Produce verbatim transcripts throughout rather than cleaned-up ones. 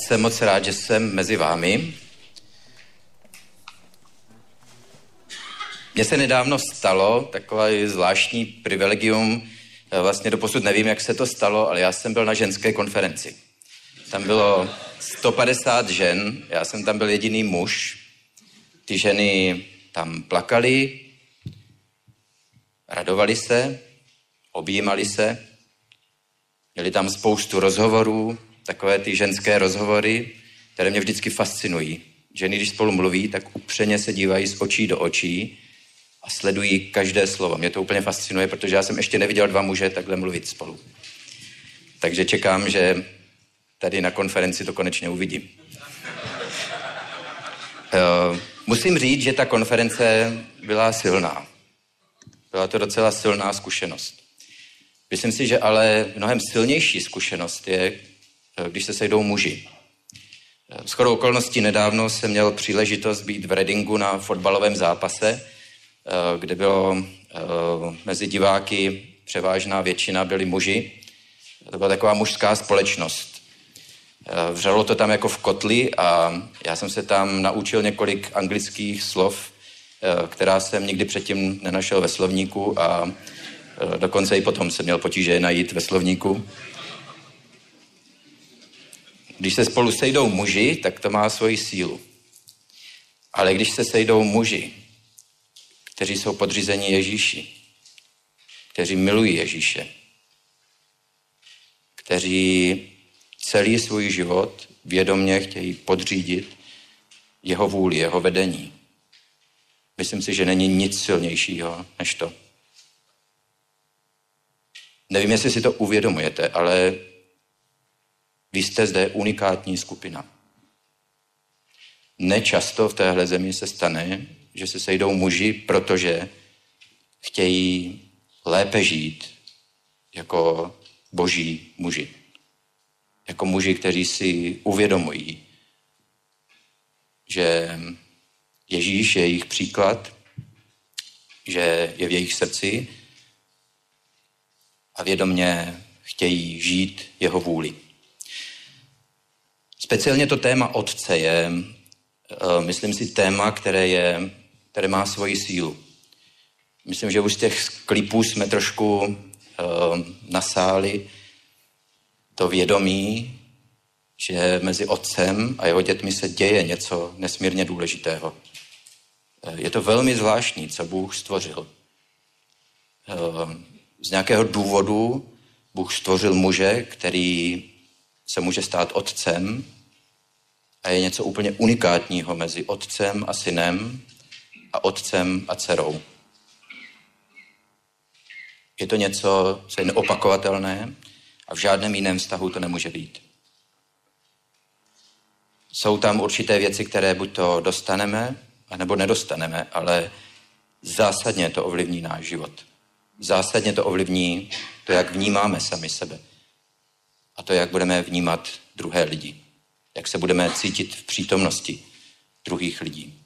jsem moc rád, že jsem mezi vámi. Mně se nedávno stalo takové zvláštní privilegium, vlastně doposud nevím, jak se to stalo, ale já jsem byl na ženské konferenci. Tam bylo sto padesát žen, já jsem tam byl jediný muž. Ty ženy tam plakaly, radovali se, objímali se, měli tam spoustu rozhovorů, takové ty ženské rozhovory, které mě vždycky fascinují. Ženy, když spolu mluví, tak upřeně se dívají z očí do očí a sledují každé slovo. Mě to úplně fascinuje, protože já jsem ještě neviděl dva muže takhle mluvit spolu. Takže čekám, že tady na konferenci to konečně uvidím. Uh, musím říct, že ta konference byla silná. Byla to docela silná zkušenost. Myslím si, že ale mnohem silnější zkušenost je, když se sejdou muži. Shodou okolností nedávno jsem měl příležitost být v Readingu na fotbalovém zápase, kde bylo mezi diváky převážná většina byli muži. To byla taková mužská společnost. Vřelo to tam jako v kotli a já jsem se tam naučil několik anglických slov, která jsem nikdy předtím nenašel ve slovníku a dokonce i potom jsem měl potíže je najít ve slovníku. Když se spolu sejdou muži, tak to má svoji sílu. Ale když se sejdou muži, kteří jsou podřízeni Ježíši, kteří milují Ježíše, kteří celý svůj život vědomě chtějí podřídit jeho vůli, jeho vedení. Myslím si, že není nic silnějšího než to. Nevím, jestli si to uvědomujete, ale vy jste zde unikátní skupina. Nečasto v téhle zemi se stane, že se sejdou muži, protože chtějí lépe žít jako boží muži. Jako muži, kteří si uvědomují, že Ježíš je jejich příklad, že je v jejich srdci a vědomě chtějí žít jeho vůli. Speciálně to téma otce je, myslím si, téma, které, je, které má svoji sílu. Myslím, že už z těch klipů jsme trošku uh, nasáli to vědomí, že mezi otcem a jeho dětmi se děje něco nesmírně důležitého. Je to velmi zvláštní, co Bůh stvořil. Z nějakého důvodu Bůh stvořil muže, který se může stát otcem a je něco úplně unikátního mezi otcem a synem a otcem a dcerou. Je to něco, co je neopakovatelné a v žádném jiném vztahu to nemůže být. Jsou tam určité věci, které buď to dostaneme, anebo nedostaneme, ale zásadně to ovlivní náš život. Zásadně to ovlivní to, jak vnímáme sami sebe. A to, jak budeme vnímat druhé lidi. Jak se budeme cítit v přítomnosti druhých lidí.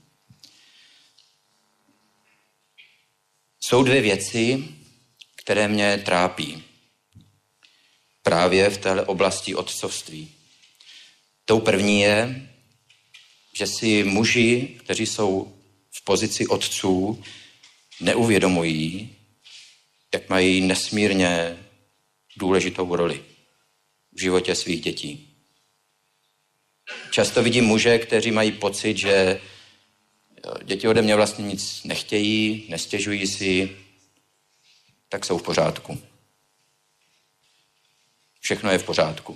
Jsou dvě věci, které mě trápí. Právě v téhle oblasti otcovství. Tou první je, že si muži, kteří jsou v pozici otců, neuvědomují, jak mají nesmírně důležitou roli v životě svých dětí. Často vidím muže, kteří mají pocit, že děti ode mě vlastně nic nechtějí, nestěžují si, tak jsou v pořádku. Všechno je v pořádku.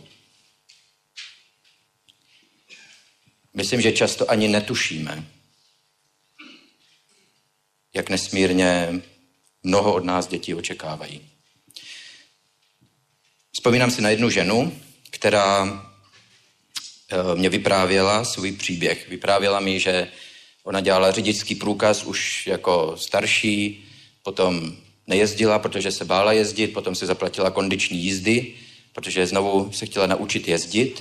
Myslím, že často ani netušíme, jak nesmírně mnoho od nás dětí očekávají. Vzpomínám si na jednu ženu, která mě vyprávěla svůj příběh. Vyprávěla mi, že ona dělala řidičský průkaz už jako starší, potom nejezdila, protože se bála jezdit, potom si zaplatila kondiční jízdy, protože znovu se chtěla naučit jezdit.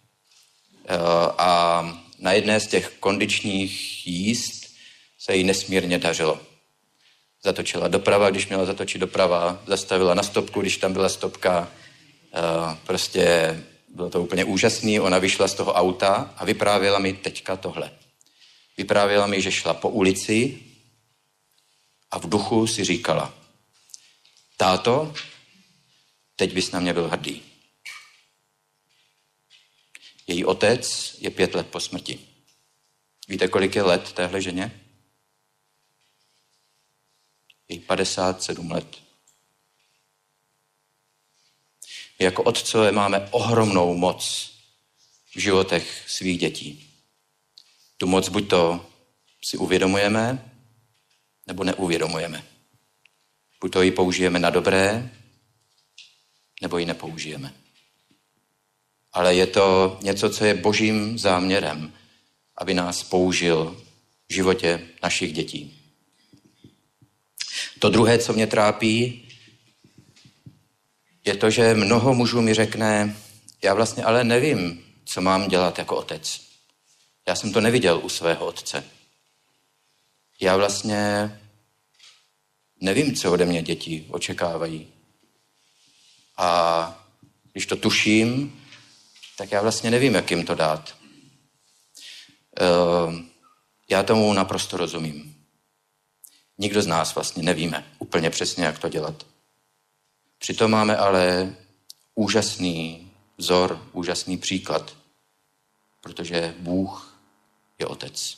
A na jedné z těch kondičních jízd se jí nesmírně dařilo. Zatočila doprava, když měla zatočit doprava, zastavila na stopku, když tam byla stopka. Prostě bylo to úplně úžasný, ona vyšla z toho auta a vyprávěla mi teďka tohle. Vyprávěla mi, že šla po ulici a v duchu si říkala: táto, teď bys na mě byl hrdý. Její otec je pět let po smrti. Víte, kolik je let téhle ženě? Je jí padesát sedm let. My jako otcové máme ohromnou moc v životech svých dětí. Tu moc buď to si uvědomujeme, nebo neuvědomujeme. Buď to ji použijeme na dobré, nebo ji nepoužijeme. Ale je to něco, co je božím záměrem, aby nás použil v životě našich dětí. To druhé, co mě trápí, je to, že mnoho mužů mi řekne: já vlastně ale nevím, co mám dělat jako otec. Já jsem to neviděl u svého otce. Já vlastně nevím, co ode mě děti očekávají. A když to tuším, tak já vlastně nevím, jak jim to dát. Já tomu naprosto rozumím. Nikdo z nás vlastně nevíme úplně přesně, jak to dělat. Přitom máme ale úžasný vzor, úžasný příklad, protože Bůh je otec.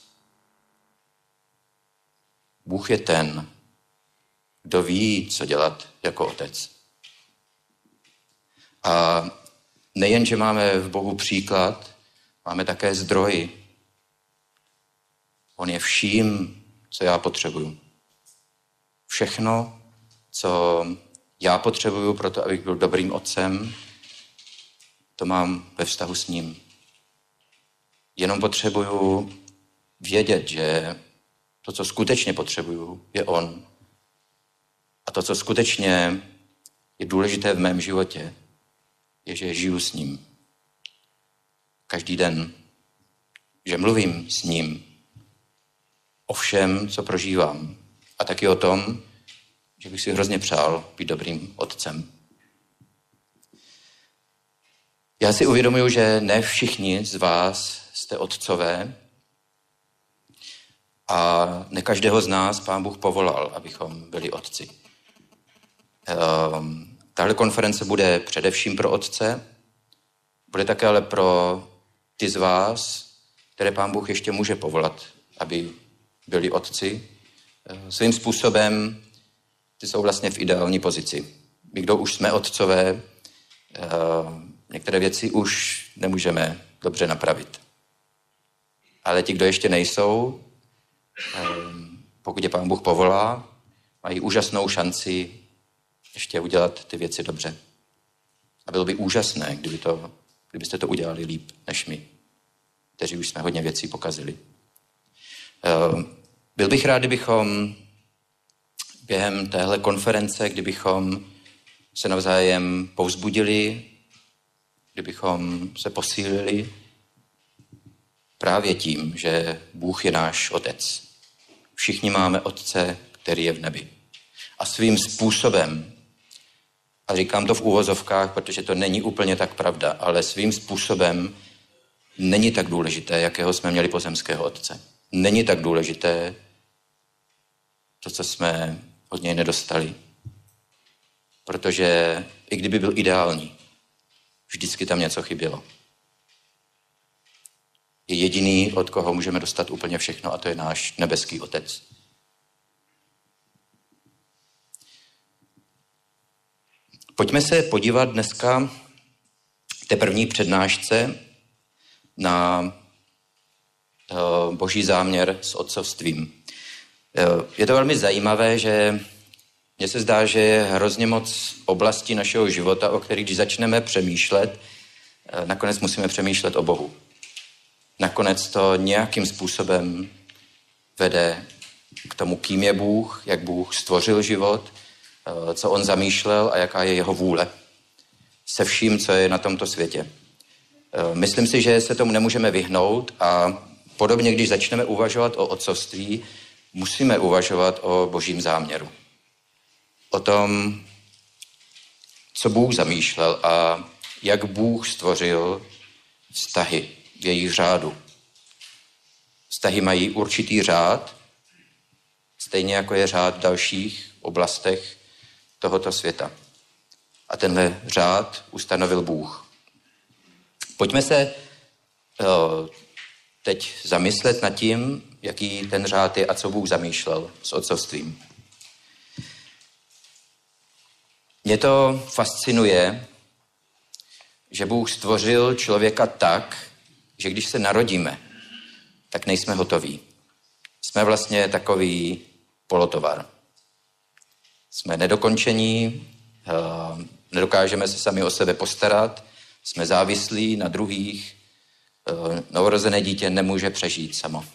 Bůh je ten, kdo ví, co dělat jako otec. A nejen, že máme v Bohu příklad, máme také zdroj. On je vším, co já potřebuju. Všechno, co já potřebuju pro to, abych byl dobrým otcem, to mám ve vztahu s ním. Jenom potřebuju vědět, že to, co skutečně potřebuju, je on. A to, co skutečně je důležité v mém životě, je, že žiju s ním. Každý den. Že mluvím s ním o všem, co prožívám. A taky o tom, že bych si hrozně přál být dobrým otcem. Já si uvědomuji, že ne všichni z vás jste otcové a ne každého z nás Pán Bůh povolal, abychom byli otci. Um, tahle konference bude především pro otce, bude také ale pro ty z vás, které Pán Bůh ještě může povolat, aby byli otci. Svým způsobem ty jsou vlastně v ideální pozici. My, kdo už jsme otcové, některé věci už nemůžeme dobře napravit. Ale ti, kdo ještě nejsou, pokud je Pán Bůh povolá, mají úžasnou šanci ještě udělat ty věci dobře. A bylo by úžasné, kdyby to, kdybyste to udělali líp než my, kteří už jsme hodně věcí pokazili. Byl bych rád, kdybychom během téhle konference, kdybychom se navzájem povzbudili, kdybychom se posílili právě tím, že Bůh je náš otec. Všichni máme otce, který je v nebi. A svým způsobem, a říkám to v uvozovkách, protože to není úplně tak pravda, ale svým způsobem není tak důležité, jakého jsme měli pozemského otce. Není tak důležité to, co jsme od něj nedostali. Protože i kdyby byl ideální, vždycky tam něco chybělo. Je jediný, od koho můžeme dostat úplně všechno, a to je náš nebeský otec. Pojďme se podívat dneska v té první přednášce na boží záměr s otcovstvím. Je to velmi zajímavé, že mně se zdá, že je hrozně moc oblastí našeho života, o kterých, když začneme přemýšlet, nakonec musíme přemýšlet o Bohu. Nakonec to nějakým způsobem vede k tomu, kým je Bůh, jak Bůh stvořil život, co on zamýšlel a jaká je jeho vůle se vším, co je na tomto světě. Myslím si, že se tomu nemůžeme vyhnout a podobně, když začneme uvažovat o otcovství, musíme uvažovat o božím záměru. O tom, co Bůh zamýšlel a jak Bůh stvořil vztahy v jejich řádu. Vztahy mají určitý řád, stejně jako je řád v dalších oblastech tohoto světa. A tenhle řád ustanovil Bůh. Pojďme se uh, teď zamyslet nad tím, jaký ten řád je a co Bůh zamýšlel s otcovstvím. Mě to fascinuje, že Bůh stvořil člověka tak, že když se narodíme, tak nejsme hotoví. Jsme vlastně takový polotovar. Jsme nedokončení, nedokážeme se sami o sebe postarat, jsme závislí na druhých, novorozené dítě nemůže přežít samo.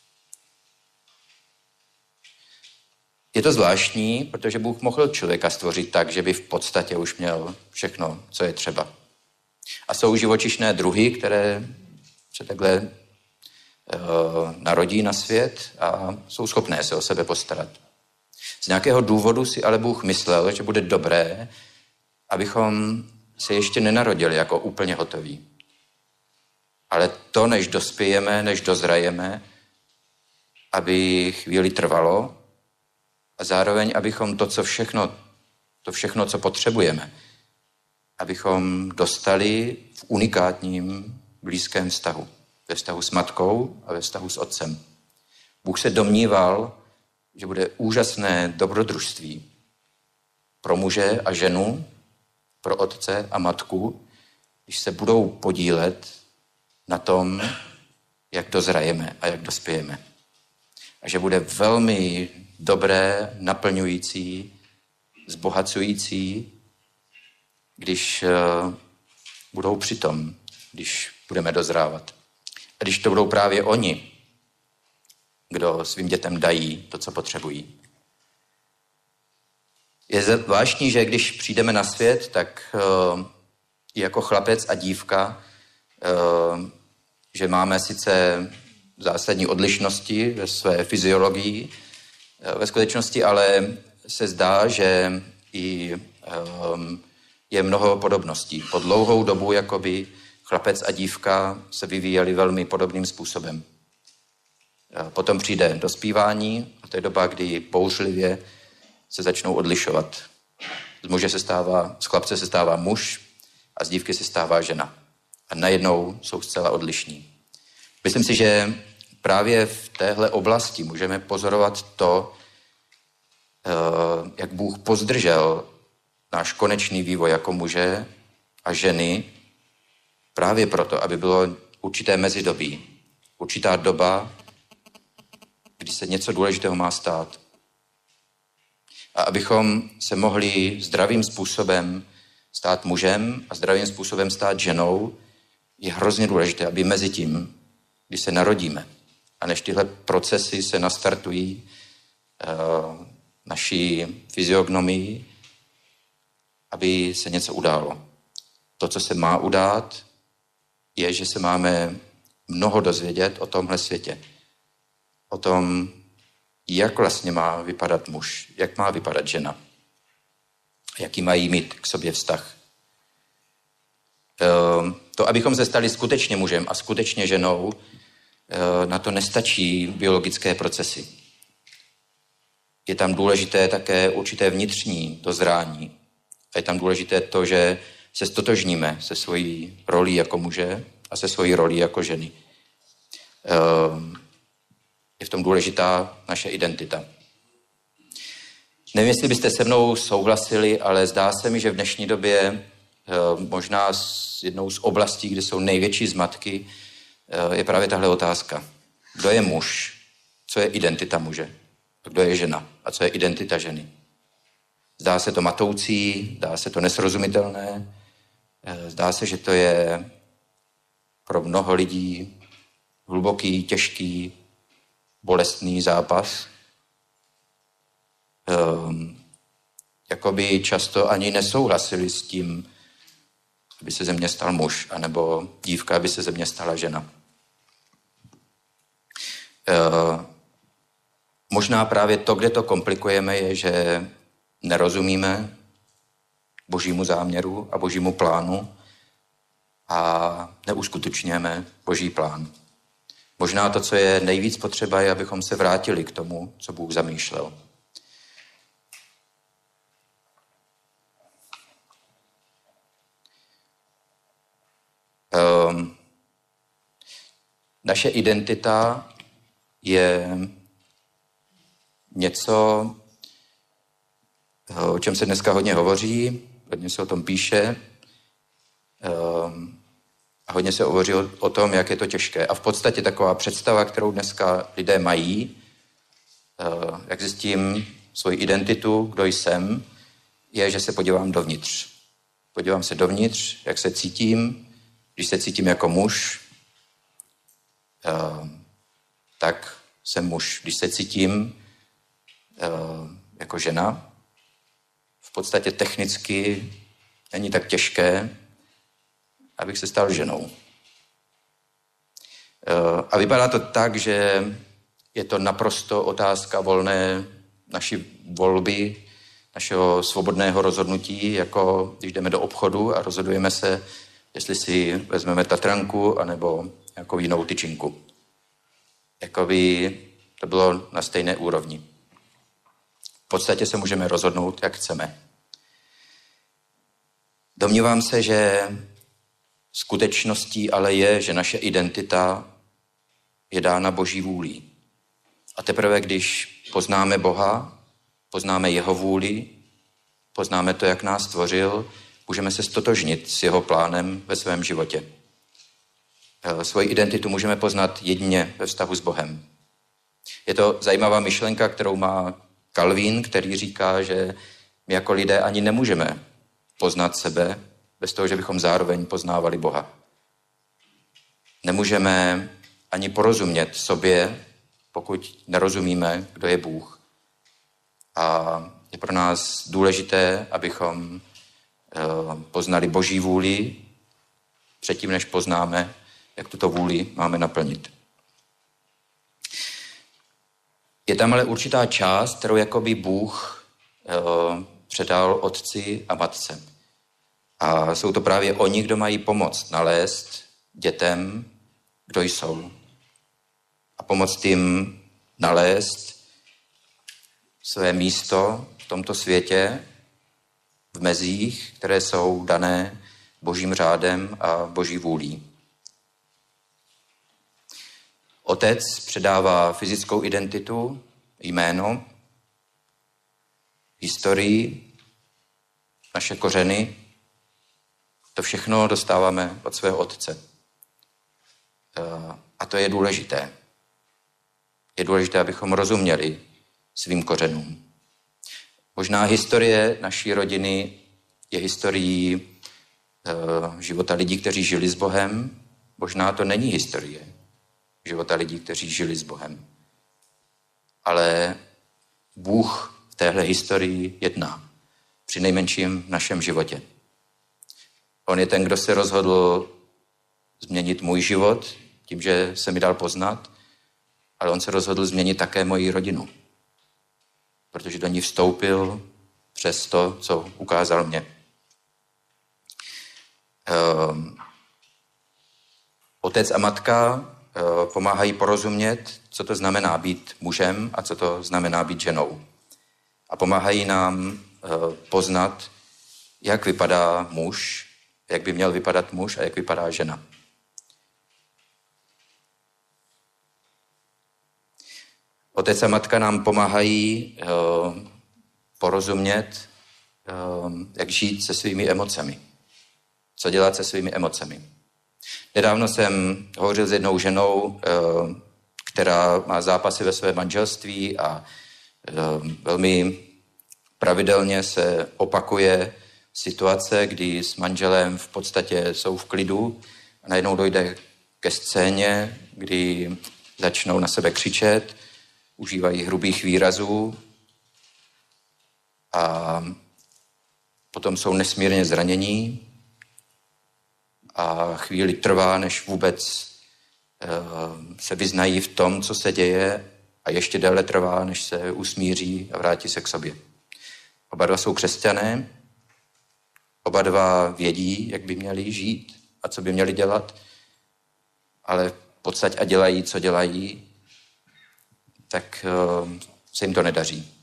Je to zvláštní, protože Bůh mohl člověka stvořit tak, že by v podstatě už měl všechno, co je třeba. A jsou živočišné druhy, které se takhle uh, narodí na svět a jsou schopné se o sebe postarat. Z nějakého důvodu si ale Bůh myslel, že bude dobré, abychom se ještě nenarodili jako úplně hotoví. Ale to, než dospějeme, než dozrajeme, aby chvíli trvalo a zároveň, abychom to, co všechno, to všechno, co potřebujeme, abychom dostali v unikátním blízkém vztahu. Ve vztahu s matkou a ve vztahu s otcem. Bůh se domníval, že bude úžasné dobrodružství pro muže a ženu, pro otce a matku, když se budou podílet na tom, jak dozrajeme a jak dospějeme. A že bude velmi dobré, naplňující, zbohacující, když uh, budou přitom, když budeme dozrávat. A když to budou právě oni, kdo svým dětem dají to, co potřebují. Je zvláštní, že když přijdeme na svět, tak uh, jako chlapec a dívka, uh, že máme sice zásadní odlišnosti ve své fyziologii, uh, ve skutečnosti, ale se zdá, že i um, je mnoho podobností. Po dlouhou dobu jakoby chlapec a dívka se vyvíjeli velmi podobným způsobem. Potom přijde dospívání a to je doba, kdy bouřlivě se začnou odlišovat. Z muže se stává, z chlapce se stává muž a z dívky se stává žena. A najednou jsou zcela odlišní. Myslím si, že právě v téhle oblasti můžeme pozorovat to, jak Bůh pozdržel náš konečný vývoj jako muže a ženy právě proto, aby bylo určité mezidobí, určitá doba, kdy se něco důležitého má stát. A abychom se mohli zdravým způsobem stát mužem a zdravým způsobem stát ženou, je hrozně důležité, aby mezi tím, když se narodíme a než tyhle procesy se nastartují uh, naší fyziognomii, aby se něco událo. To, co se má udát, je, že se máme mnoho dozvědět o tomhle světě. O tom, jak vlastně má vypadat muž, jak má vypadat žena. Jaký mají mít k sobě vztah. To, abychom se stali skutečně mužem a skutečně ženou, na to nestačí biologické procesy. Je tam důležité také určité vnitřní dozrání. A je tam důležité to, že se stotožníme se svojí rolí jako muže a se svojí rolí jako ženy. Je v tom důležitá naše identita. Nevím, jestli byste se mnou souhlasili, ale zdá se mi, že v dnešní době možná jednou z oblastí, kde jsou největší zmatky, je právě tahle otázka. Kdo je muž? Co je identita muže? A kdo je žena? A co je identita ženy? Zdá se to matoucí, zdá se to nesrozumitelné, zdá se, že to je pro mnoho lidí hluboký, těžký, bolestný zápas. Um, jakoby často ani nesouhlasili s tím, aby se ze mě stal muž, anebo dívka, aby se ze mě stala žena. Uh, možná právě to, kde to komplikujeme, je, že nerozumíme Božímu záměru a Božímu plánu a neuskutečňujeme Boží plán. Možná to, co je nejvíc potřeba, je, abychom se vrátili k tomu, co Bůh zamýšlel. Um, naše identita je něco, o čem se dneska hodně hovoří, hodně se o tom píše, um, a hodně se hovoří o, o tom, jak je to těžké. A v podstatě taková představa, kterou dneska lidé mají, uh, jak zjistím svoji identitu, kdo jsem, je, že se podívám dovnitř. Podívám se dovnitř, jak se cítím. Když se cítím jako muž, uh, tak jsem muž. Když se cítím uh, jako žena, v podstatě technicky není tak těžké, abych se stal ženou. Uh, a vypadá to tak, že je to naprosto otázka volné naší volby, našeho svobodného rozhodnutí, jako když jdeme do obchodu a rozhodujeme se, jestli si vezmeme Tatranku anebo nějakou jinou tyčinku. Jako by to bylo na stejné úrovni. V podstatě se můžeme rozhodnout, jak chceme. Domnívám se, že skutečností ale je, že naše identita je dána Boží vůlí. A teprve, když poznáme Boha, poznáme jeho vůli, poznáme to, jak nás stvořil, můžeme se stotožnit s jeho plánem ve svém životě. Svoji identitu můžeme poznat jedině ve vztahu s Bohem. Je to zajímavá myšlenka, kterou má Calvin, který říká, že my jako lidé ani nemůžeme poznat sebe bez toho, že bychom zároveň poznávali Boha. Nemůžeme ani porozumět sobě, pokud nerozumíme, kdo je Bůh. A je pro nás důležité, abychom poznali Boží vůli předtím, než poznáme, jak tuto vůli máme naplnit. Je tam ale určitá část, kterou jakoby Bůh předal otci a matce. A jsou to právě oni, kdo mají pomoct nalézt dětem, kdo jsou. A pomoct jim nalézt své místo v tomto světě, v mezích, které jsou dané Božím řádem a Boží vůlí. Otec předává fyzickou identitu, jméno, historii, naše kořeny. To všechno dostáváme od svého otce. A to je důležité. Je důležité, abychom rozuměli svým kořenům. Možná historie naší rodiny je historií uh, života lidí, kteří žili s Bohem. Možná to není historie života lidí, kteří žili s Bohem. Ale Bůh v téhle historii jedná. Při nejmenším v našem životě. On je ten, kdo se rozhodl změnit můj život tím, že se mi dal poznat, ale on se rozhodl změnit také moji rodinu. Protože do ní vstoupil přes to, co ukázal mě. Um, otec a matka uh, pomáhají porozumět, co to znamená být mužem a co to znamená být ženou. A pomáhají nám uh, poznat, jak vypadá muž, jak by měl vypadat muž a jak vypadá žena. Otec a matka nám pomáhají uh, porozumět, uh, jak žít se svými emocemi. Co dělat se svými emocemi. Nedávno jsem hovořil s jednou ženou, uh, která má zápasy ve svém manželství a uh, velmi pravidelně se opakuje situace, kdy s manželem v podstatě jsou v klidu a najednou dojde ke scéně, kdy začnou na sebe křičet, užívají hrubých výrazů a potom jsou nesmírně zranění a chvíli trvá, než vůbec uh, se vyznají v tom, co se děje a ještě déle trvá, než se usmíří a vrátí se k sobě. Oba dva jsou křesťané, oba dva vědí, jak by měli žít a co by měli dělat, ale v podstatě a dělají, co dělají, tak se jim to nedaří.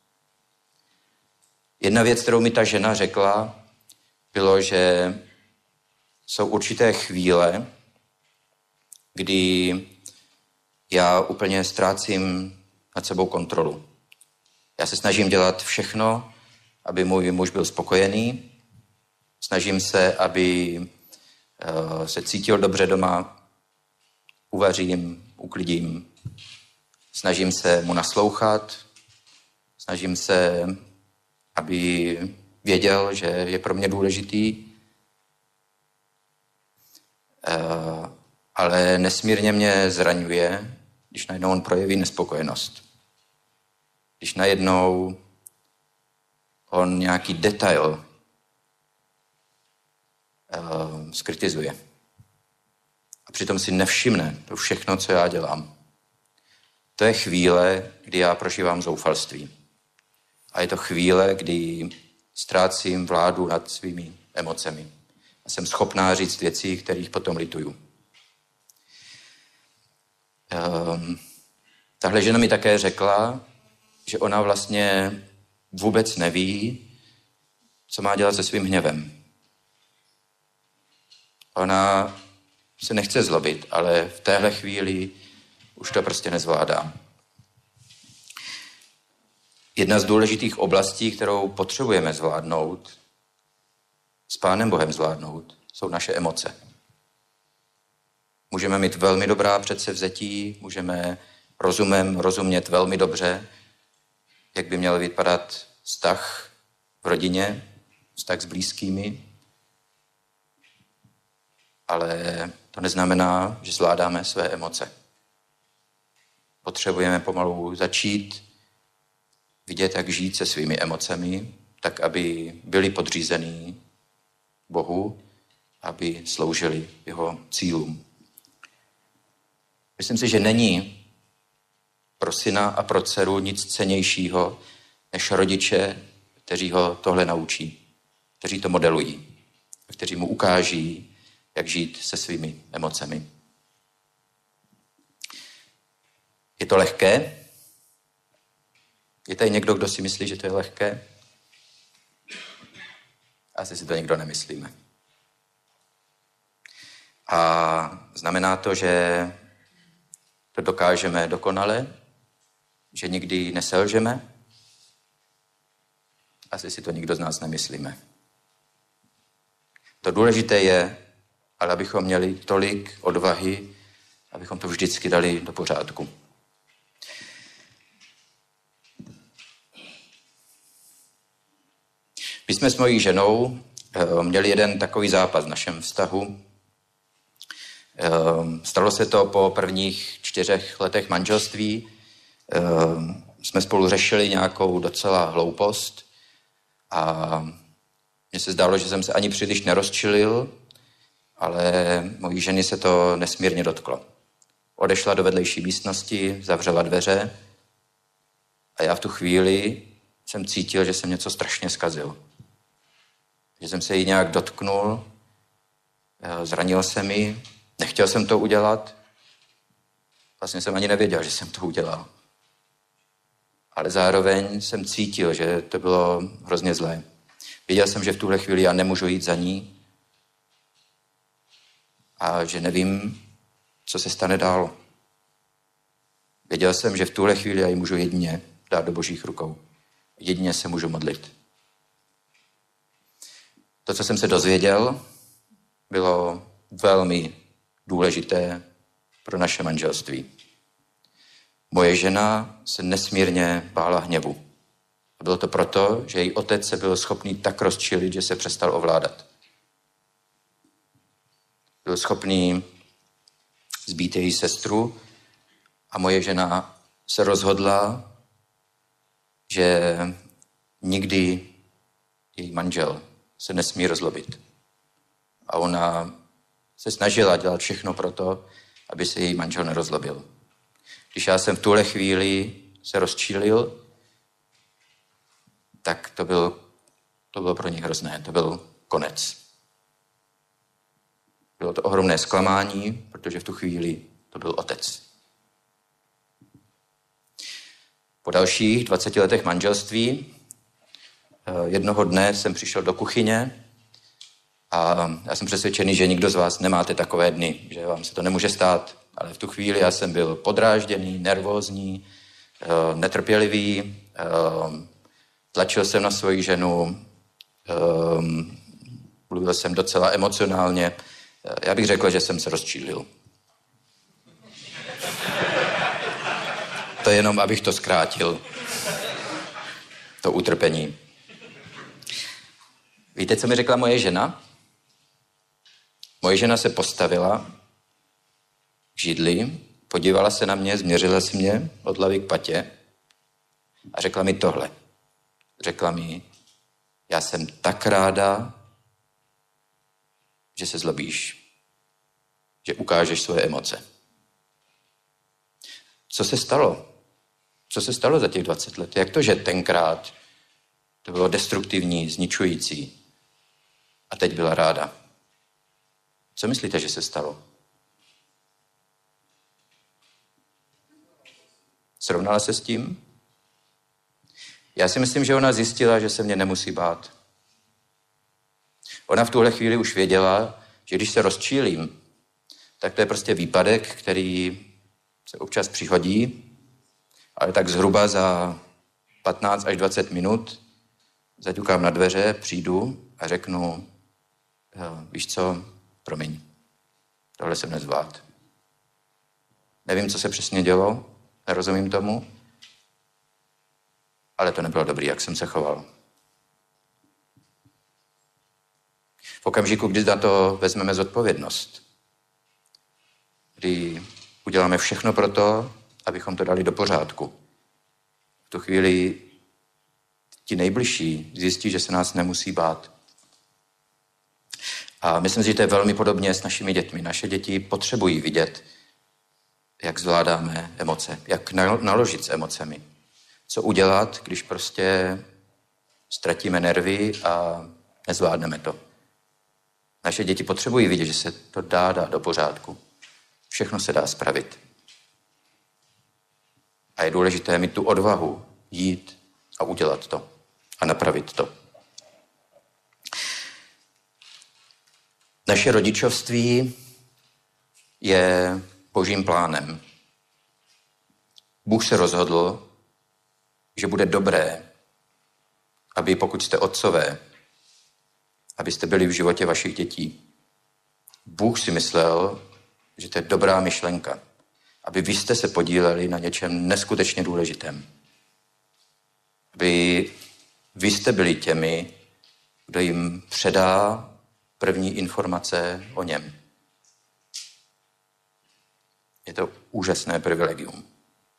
Jedna věc, kterou mi ta žena řekla, bylo, že jsou určité chvíle, kdy já úplně ztrácím nad sebou kontrolu. Já se snažím dělat všechno, aby můj muž byl spokojený. Snažím se, aby se cítil dobře doma. Uvařím, uklidím. Snažím se mu naslouchat. Snažím se, aby věděl, že je pro mě důležitý. Ale nesmírně mě zraňuje, když najednou on projeví nespokojenost. Když najednou on nějaký detail uh, skritizuje. A přitom si nevšimne to všechno, co já dělám. To je chvíle, kdy já prožívám zoufalství. A je to chvíle, kdy ztrácím vládu nad svými emocemi. A jsem schopná říct věci, kterých potom lituju. Um, tahle žena mi také řekla, že ona vlastně vůbec neví, co má dělat se svým hněvem. Ona se nechce zlobit, ale v téhle chvíli už to prostě nezvládá. Jedna z důležitých oblastí, kterou potřebujeme zvládnout, s Pánem Bohem zvládnout, jsou naše emoce. Můžeme mít velmi dobrá předsevzetí, můžeme rozumem rozumět velmi dobře, jak by měl vypadat vztah v rodině, vztah s blízkými, ale to neznamená, že zvládáme své emoce. Potřebujeme pomalu začít vidět, jak žít se svými emocemi, tak, aby byli podřízení Bohu, aby sloužili jeho cílům. Myslím si, že není pro syna a pro dceru nic cennějšího, než rodiče, kteří ho tohle naučí, kteří to modelují, kteří mu ukáží, jak žít se svými emocemi. Je to lehké? Je tady někdo, kdo si myslí, že to je lehké? Asi si to nikdo nemyslíme. A znamená to, že to dokážeme dokonale, že nikdy neselžeme? Asi si to nikdo z nás nemyslíme. To důležité je, ale abychom měli tolik odvahy, abychom to vždycky dali do pořádku. My jsme s mojí ženou měli jeden takový zápas v našem vztahu. Stalo se to po prvních čtyřech letech manželství. Jsme spolu řešili nějakou docela hloupost a mně se zdálo, že jsem se ani příliš nerozčilil, ale mojí ženy se to nesmírně dotklo. Odešla do vedlejší místnosti, zavřela dveře a já v tu chvíli jsem cítil, že jsem něco strašně zkazil. Že jsem se jí nějak dotknul, zranil jsem ji, nechtěl jsem to udělat, vlastně jsem ani nevěděl, že jsem to udělal. Ale zároveň jsem cítil, že to bylo hrozně zlé. Věděl jsem, že v tuhle chvíli já nemůžu jít za ní a že nevím, co se stane dál. Věděl jsem, že v tuhle chvíli já ji můžu jedině dát do Božích rukou. Jedině se můžu modlit. To, co jsem se dozvěděl, bylo velmi důležité pro naše manželství. Moje žena se nesmírně bála hněvu. A bylo to proto, že její otec se byl schopný tak rozčilit, že se přestal ovládat. Byl schopný zbít její sestru a moje žena se rozhodla, že nikdy její manžel se nesmí rozlobit. A ona se snažila dělat všechno pro to, aby se její manžel nerozlobil. Když já jsem v tuhle chvíli se rozčílil, tak to, byl, to bylo pro ně hrozné. To byl konec. Bylo to ohromné zklamání, protože v tu chvíli to byl otec. Po dalších dvaceti letech manželství jednoho dne jsem přišel do kuchyně a já jsem přesvědčený, že nikdo z vás nemáte takové dny, že vám se to nemůže stát, ale v tu chvíli já jsem byl podrážděný, nervózní, netrpělivý, tlačil jsem na svoji ženu, mluvil jsem docela emocionálně. Já bych řekl, že jsem se rozčílil. To jenom, abych to zkrátil. To utrpení. Víte, co mi řekla moje žena? Moje žena se postavila k židli, podívala se na mě, změřila si mě od hlavy k patě a řekla mi tohle. Řekla mi, já jsem tak ráda, že se zlobíš, že ukážeš svoje emoce. Co se stalo? Co se stalo za těch dvacet let? Jak to, že tenkrát to bylo destruktivní, zničující a teď byla ráda? Co myslíte, že se stalo? Srovnala se s tím? Já si myslím, že ona zjistila, že se mě nemusí bát. Ona v tuhle chvíli už věděla, že když se rozčílím, tak to je prostě výpadek, který se občas přihodí, ale tak zhruba za patnáct až dvacet minut zaťukám na dveře, přijdu a řeknu, víš co, promiň, tohle jsem nezvlád. Nevím, co se přesně dělo, nerozumím tomu, ale to nebylo dobrý, jak jsem se choval. V okamžiku, kdy na to vezmeme zodpovědnost, kdy uděláme všechno pro to, abychom to dali do pořádku. V tu chvíli ti nejbližší zjistí, že se nás nemusí bát. A myslím si, že to je velmi podobně s našimi dětmi. Naše děti potřebují vidět, jak zvládáme emoce, jak naložit s emocemi. Co udělat, když prostě ztratíme nervy a nezvládneme to. Naše děti potřebují vidět, že se to dá dát do pořádku. Všechno se dá spravit. A je důležité mít tu odvahu jít a udělat to. A napravit to. Naše rodičovství je Božím plánem. Bůh se rozhodl, že bude dobré, aby pokud jste otcové, abyste byli v životě vašich dětí. Bůh si myslel, že to je dobrá myšlenka, aby vy jste se podíleli na něčem neskutečně důležitém. Aby vy jste byli těmi, kdo jim předá první informace o něm. Je to úžasné privilegium.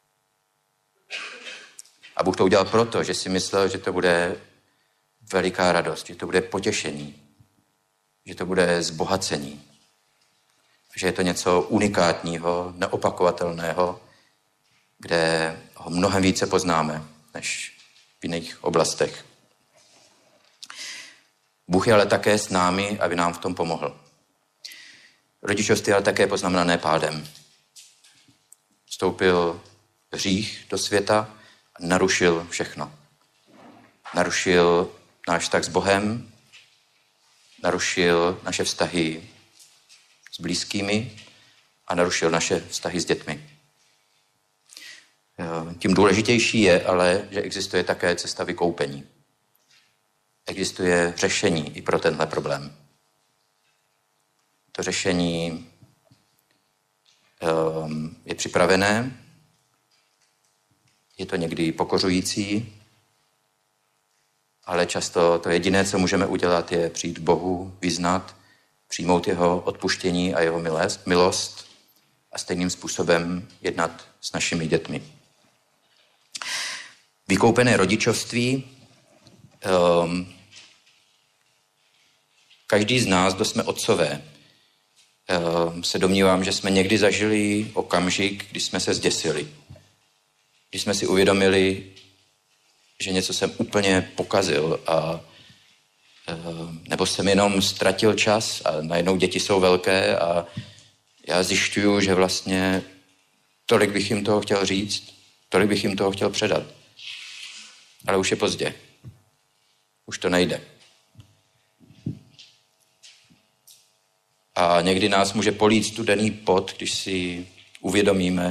A Bůh to udělal proto, že si myslel, že to bude veliká radost, že to bude potěšení, že to bude zbohacení, že je to něco unikátního, neopakovatelného, kde ho mnohem více poznáme než v jiných oblastech. Bůh je ale také s námi, aby nám v tom pomohl. Rodičovství ale také poznamenané pádem. Vstoupil hřích do světa a narušil všechno. Narušil náš vztah s Bohem, narušil naše vztahy s blízkými a narušil naše vztahy s dětmi. Tím důležitější je ale, že existuje také cesta vykoupení. Existuje řešení i pro tenhle problém. To řešení um, je připravené, je to někdy pokořující, ale často to jediné, co můžeme udělat, je přijít k Bohu, vyznat, přijmout jeho odpuštění a jeho milost a stejným způsobem jednat s našimi dětmi. Vykoupené rodičovství. Um, každý z nás, kdo jsme otcové, um, se domnívám, že jsme někdy zažili okamžik, kdy jsme se zděsili. Když jsme si uvědomili, že něco jsem úplně pokazil a nebo jsem jenom ztratil čas a najednou děti jsou velké a já zjišťuju, že vlastně tolik bych jim toho chtěl říct, tolik bych jim toho chtěl předat. Ale už je pozdě. Už to nejde. A někdy nás může polít studený pot, když si uvědomíme,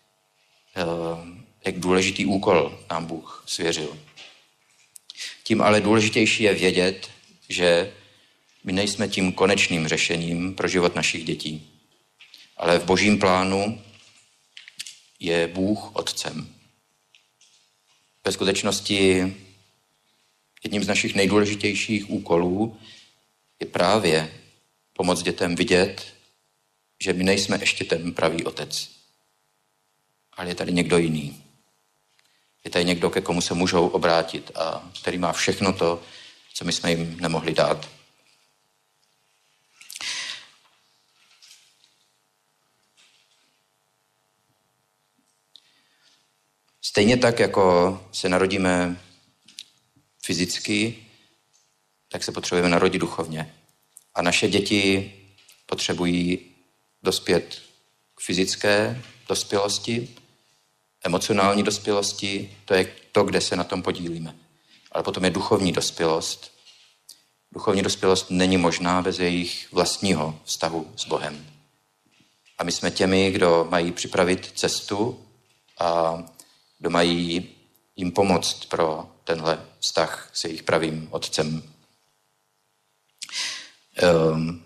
jak důležitý úkol nám Bůh svěřil. Tím ale důležitější je vědět, že my nejsme tím konečným řešením pro život našich dětí. Ale v Božím plánu je Bůh otcem. Ve skutečnosti jedním z našich nejdůležitějších úkolů je právě pomoct dětem vidět, že my nejsme ještě ten pravý otec. Ale je tady někdo jiný. Je tady někdo, ke komu se můžou obrátit a který má všechno to, co my jsme jim nemohli dát. Stejně tak, jako se narodíme fyzicky, tak se potřebujeme narodit duchovně. A naše děti potřebují dospět k fyzické dospělosti, emocionální dospělosti, to je to, kde se na tom podílíme. Ale potom je duchovní dospělost. Duchovní dospělost není možná bez jejich vlastního vztahu s Bohem. A my jsme těmi, kdo mají připravit cestu a kdo mají jim pomoct pro tenhle vztah s jejich pravým otcem. Um,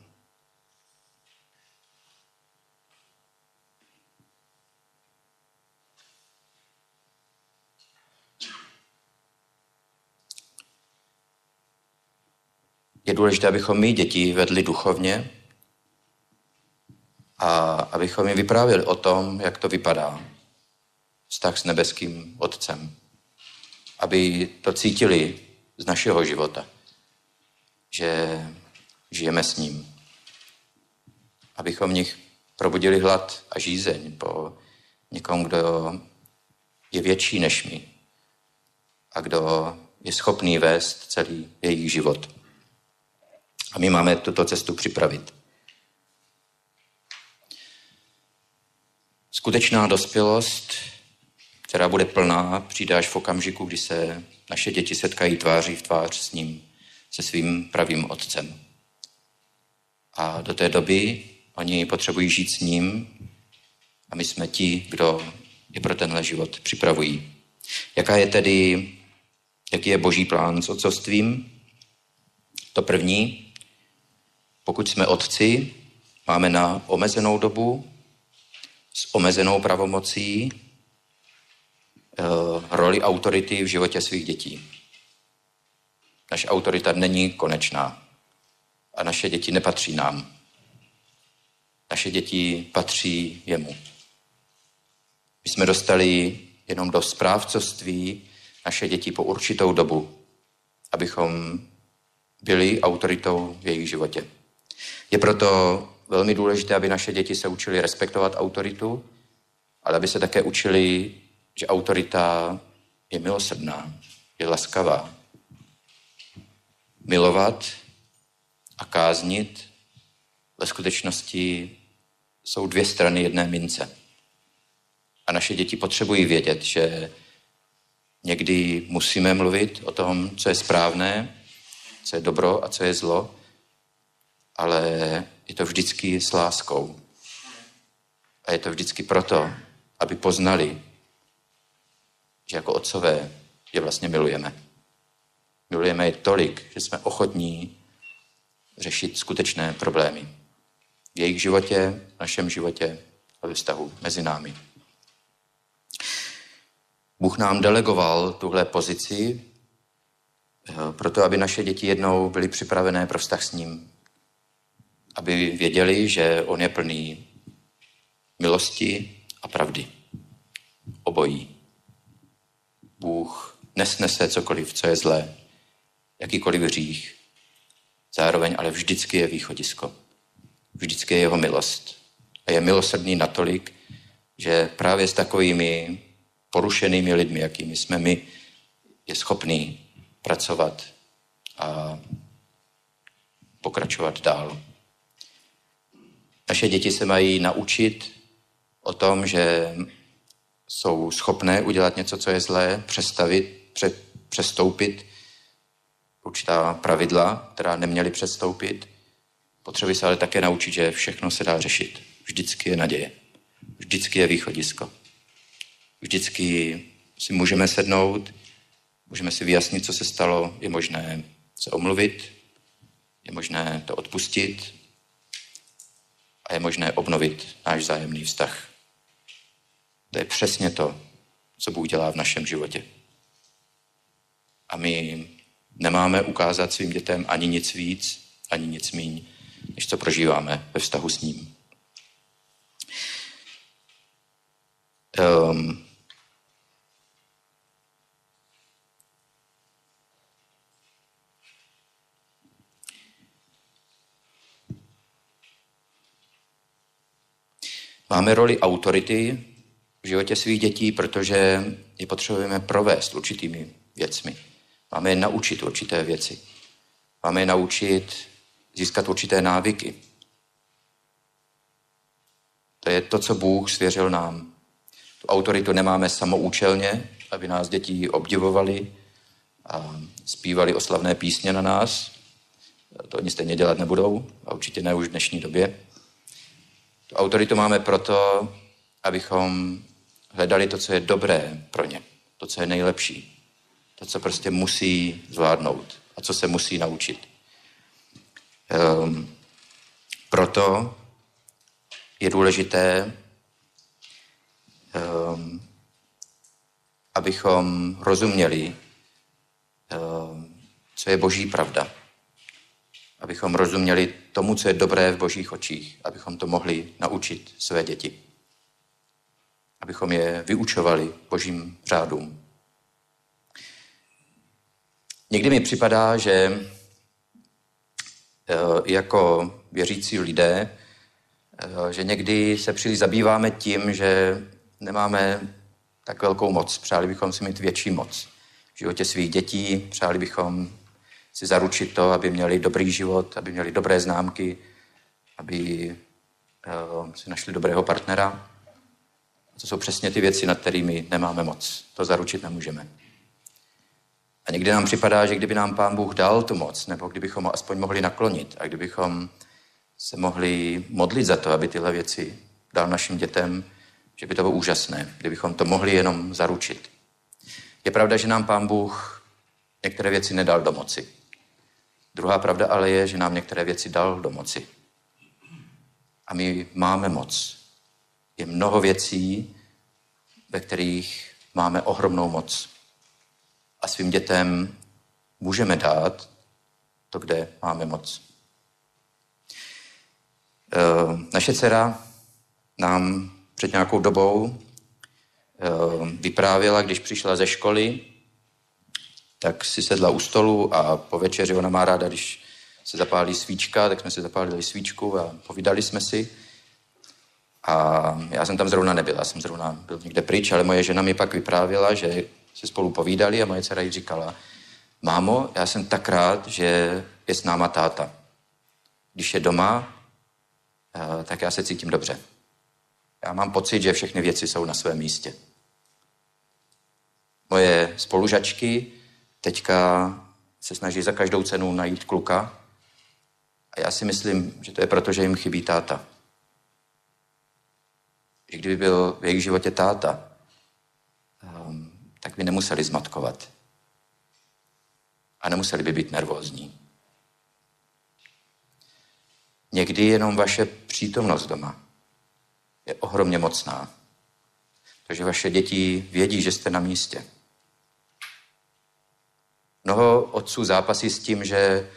je důležité, abychom my děti vedli duchovně a abychom jim vyprávěli o tom, jak to vypadá. Vztah s nebeským otcem. Aby to cítili z našeho života. Že žijeme s ním. Abychom v nich probudili hlad a žízeň po někom, kdo je větší než my. A kdo je schopný vést celý jejich život. A my máme tuto cestu připravit. Skutečná dospělost, která bude plná, přijde až v okamžiku, kdy se naše děti setkají tváří v tvář s ním, se svým pravým otcem. A do té doby oni potřebují žít s ním a my jsme ti, kdo je pro tenhle život připravují. Jaká je tedy, jaký je Boží plán s otcovstvím? To první, pokud jsme otci, máme na omezenou dobu, s omezenou pravomocí, roli autority v životě svých dětí. Naše autorita není konečná a naše děti nepatří nám. Naše děti patří jemu. My jsme dostali jenom do správcovství naše děti po určitou dobu, abychom byli autoritou v jejich životě. Je proto velmi důležité, aby naše děti se učili respektovat autoritu, ale aby se také učili, že autorita je milosrdná, je laskavá. Milovat a káznit ve skutečnosti jsou dvě strany jedné mince. A naše děti potřebují vědět, že někdy musíme mluvit o tom, co je správné, co je dobro a co je zlo, ale je to vždycky s láskou. A je to vždycky proto, aby poznali, že jako otcové je vlastně milujeme. Milujeme je tolik, že jsme ochotní řešit skutečné problémy. V jejich životě, v našem životě a ve vztahu mezi námi. Bůh nám delegoval tuhle pozici proto, aby naše děti jednou byly připravené pro vztah s ním. Aby věděli, že on je plný milosti a pravdy. Obojí. Bůh nesnese cokoliv, co je zlé, jakýkoliv hřích. Zároveň ale vždycky je východisko. Vždycky je jeho milost. A je milosrdný natolik, že právě s takovými porušenými lidmi, jakými jsme my, je schopný pracovat a pokračovat dál. Naše děti se mají naučit o tom, že jsou schopné udělat něco, co je zlé, přestavit, pře, přestoupit určitá pravidla, která neměly přestoupit. Potřebují se ale také naučit, že všechno se dá řešit. Vždycky je naděje. Vždycky je východisko. Vždycky si můžeme sednout, můžeme si vyjasnit, co se stalo, je možné se omluvit, je možné to odpustit a je možné obnovit náš vzájemný vztah. To je přesně to, co Bůh dělá v našem životě. A my nemáme ukázat svým dětem ani nic víc, ani nic míň, než co prožíváme ve vztahu s ním. Um, Máme roli autority v životě svých dětí, protože je potřebujeme provést určitými věcmi. Máme je naučit určité věci. Máme je naučit získat určité návyky. To je to, co Bůh svěřil nám. Tu autoritu nemáme samoučelně, aby nás děti obdivovali a zpívali oslavné písně na nás. To oni stejně dělat nebudou a určitě ne už v dnešní době. Tu autoritu máme proto, abychom hledali to, co je dobré pro ně, to, co je nejlepší, to, co prostě musí zvládnout a co se musí naučit. Um, proto je důležité, um, abychom rozuměli, um, co je Boží pravda. Abychom rozuměli tomu, co je dobré v Božích očích, abychom to mohli naučit své děti. Abychom je vyučovali Božím řádům. Někdy mi připadá, že jako věřící lidé, že někdy se příliš zabýváme tím, že nemáme tak velkou moc. Přáli bychom si mít větší moc v životě svých dětí, přáli bychom si zaručit to, aby měli dobrý život, aby měli dobré známky, aby uh, si našli dobrého partnera. To jsou přesně ty věci, nad kterými nemáme moc. To zaručit nemůžeme. A někdy nám připadá, že kdyby nám Pán Bůh dal tu moc, nebo kdybychom ho aspoň mohli naklonit a kdybychom se mohli modlit za to, aby tyhle věci dal našim dětem, že by to bylo úžasné, kdybychom to mohli jenom zaručit. Je pravda, že nám Pán Bůh některé věci nedal do moci. Druhá pravda ale je, že nám některé věci dal do moci. A my máme moc. Je mnoho věcí, ve kterých máme ohromnou moc. A svým dětem můžeme dát to, kde máme moc. Naše dcera nám před nějakou dobou vyprávěla, když přišla ze školy, tak si sedla u stolu a po večeři ona má ráda, když se zapálí svíčka, tak jsme si zapálili svíčku a povídali jsme si. A já jsem tam zrovna nebyl, já jsem zrovna byl někde pryč, ale moje žena mi pak vyprávěla, že se spolu povídali a moje dcera jí říkala: mámo, já jsem tak rád, že je s náma táta. Když je doma, tak já se cítím dobře. Já mám pocit, že všechny věci jsou na svém místě. Moje spolužačky teďka se snaží za každou cenu najít kluka a já si myslím, že to je proto, že jim chybí táta. Že kdyby byl v jejich životě táta, um, tak by nemuseli zmatkovat. A nemuseli by být nervózní. Někdy jenom vaše přítomnost doma je ohromně mocná. Takže vaše děti vědí, že jste na místě. Mnoho otců zápasí s tím, že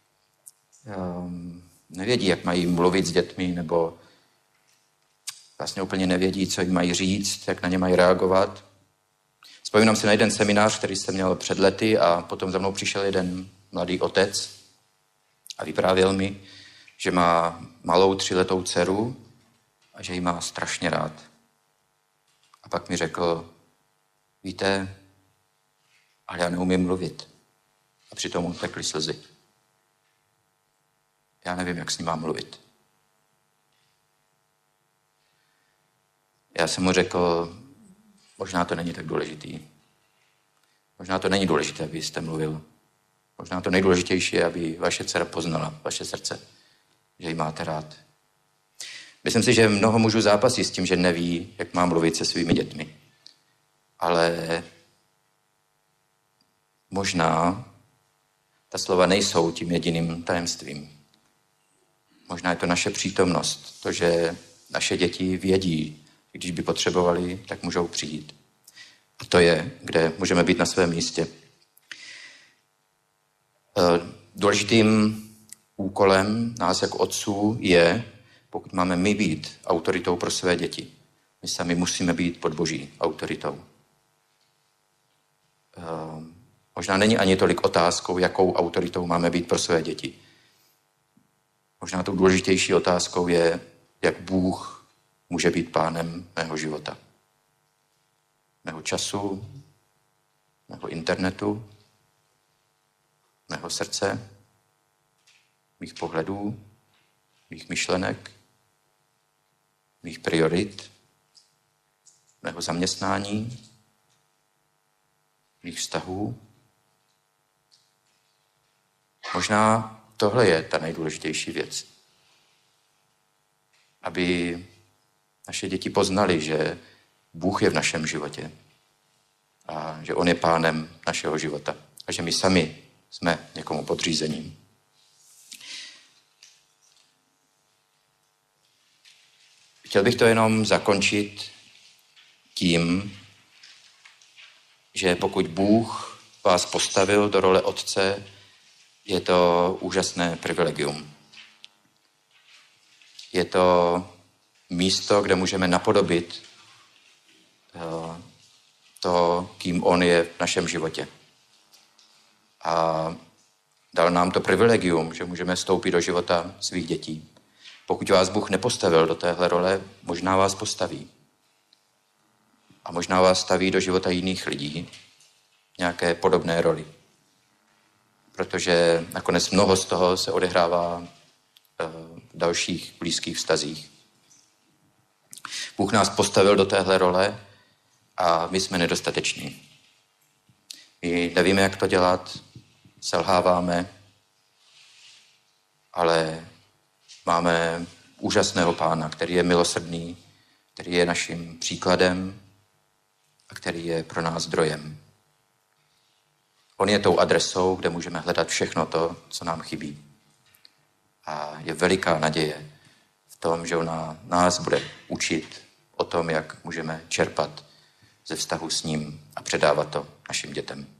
um, nevědí, jak mají mluvit s dětmi, nebo vlastně úplně nevědí, co jim mají říct, jak na ně mají reagovat. Vzpomínám si na jeden seminář, který jsem měl před lety a potom za mnou přišel jeden mladý otec a vyprávěl mi, že má malou tříletou dceru a že ji má strašně rád. A pak mi řekl: víte, ale já neumím mluvit. A přitom mu tekly slzy. já nevím, jak s ním mám mluvit. Já jsem mu řekl, možná to není tak důležitý. Možná to není důležité, abyste mluvil. Možná to nejdůležitější je, aby vaše dcera poznala vaše srdce, že ji máte rád. Myslím si, že mnoho mužů zápasí s tím, že neví, jak má mluvit se svými dětmi. Ale možná ta slova nejsou tím jediným tajemstvím. Možná je to naše přítomnost, to, že naše děti vědí, když by potřebovali, tak můžou přijít. A to je, kde můžeme být na svém místě. Důležitým úkolem nás jako otců je, pokud máme my být autoritou pro své děti, my sami musíme být pod Boží autoritou. Možná není ani tolik otázkou, jakou autoritou máme být pro své děti. Možná tou důležitější otázkou je, jak Bůh může být pánem mého života. Mého času, mého internetu, mého srdce, mých pohledů, mých myšlenek, mých priorit, mého zaměstnání, mých vztahů. Možná tohle je ta nejdůležitější věc. Aby naše děti poznali, že Bůh je v našem životě a že On je pánem našeho života a že my sami jsme někomu podřízením. Chtěl bych to jenom zakončit tím, že pokud Bůh vás postavil do role otce, je to úžasné privilegium. Je to místo, kde můžeme napodobit to, kým on je v našem životě. A dal nám to privilegium, že můžeme vstoupit do života svých dětí. Pokud vás Bůh nepostavil do téhle role, možná vás postaví. A možná vás staví do života jiných lidí, nějaké podobné roli. Protože nakonec mnoho z toho se odehrává v dalších blízkých vztazích. Bůh nás postavil do téhle role a my jsme nedostateční. My nevíme, jak to dělat, selháváme, ale máme úžasného Pána, který je milosrdný, který je naším příkladem a který je pro nás zdrojem. On je tou adresou, kde můžeme hledat všechno to, co nám chybí. A je veliká naděje v tom, že on nás bude učit o tom, jak můžeme čerpat ze vztahu s ním a předávat to našim dětem.